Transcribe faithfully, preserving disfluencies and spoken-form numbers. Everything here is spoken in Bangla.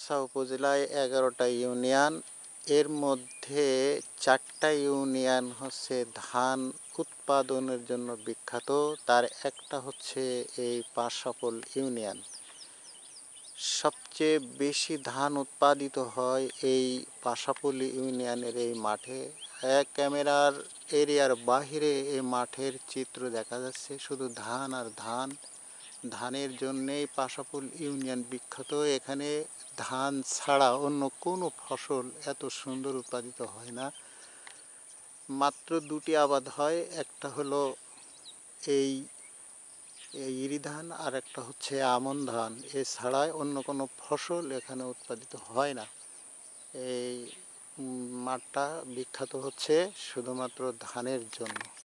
গাইবান্ধা উপজেলায় এগারোটা ইউনিয়ন, এর মধ্যে চারটা ইউনিয়ন হচ্ছে ধান উৎপাদনের জন্য বিখ্যাত। তার একটা হচ্ছে এই পাঁচশাপল ইউনিয়ন। সবচেয়ে বেশি ধান উৎপাদিত হয় এই পাঁচশাপল ইউনিয়নের এই মাঠে। এক ক্যামেরার এরিয়ার বাহিরে এই মাঠের চিত্র দেখা যাচ্ছে, শুধু ধান আর ধান। ধানের জন্যেই পাঁচশাপল ইউনিয়ন বিখ্যাত। এখানে ধান ছাড়া অন্য কোনো ফসল এত সুন্দর উৎপাদিত হয় না। মাত্র দুটি আবাদ হয়, একটা হলো এই ইরি ধান আর একটা হচ্ছে আমন ধান। এছাড়াই অন্য কোনো ফসল এখানে উৎপাদিত হয় না। এই মাঠটা বিখ্যাত হচ্ছে শুধুমাত্র ধানের জন্য।